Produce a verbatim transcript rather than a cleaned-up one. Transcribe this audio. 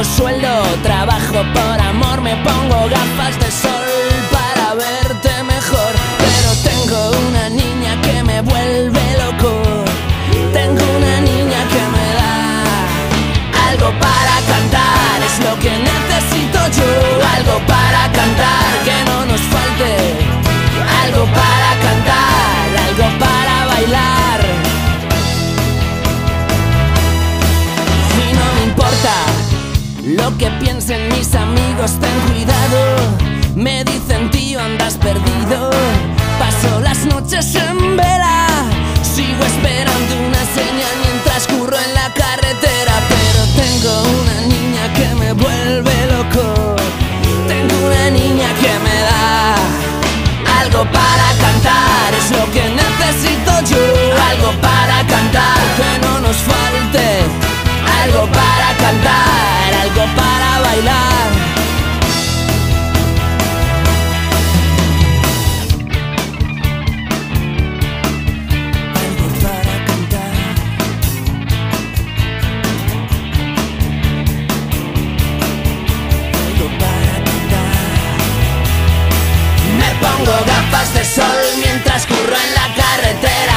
poco sueldo, trabajo por amor, me pongo gafas de sol para verte mejor. Pero tengo una niña que me vuelve loco, tengo una niña que me da algo para cantar, es lo que necesito yo, algo para cantar, que no nos falte, algo para cantar, algo para bailar. Y no me importa lo que piensen mis amigos, ten cuidado, me dicen tío andas perdido. Paso las noches en vela, sigo esperando una señal mientras curro en la carretera. Pero tengo una niña que me vuelve loco, tengo una niña que me da algo para cantar, es lo que necesito yo, algo para cantar, que no nos falte, algo para cantar, algo para bailar. Pongo gafas de sol mientras curro en la carretera.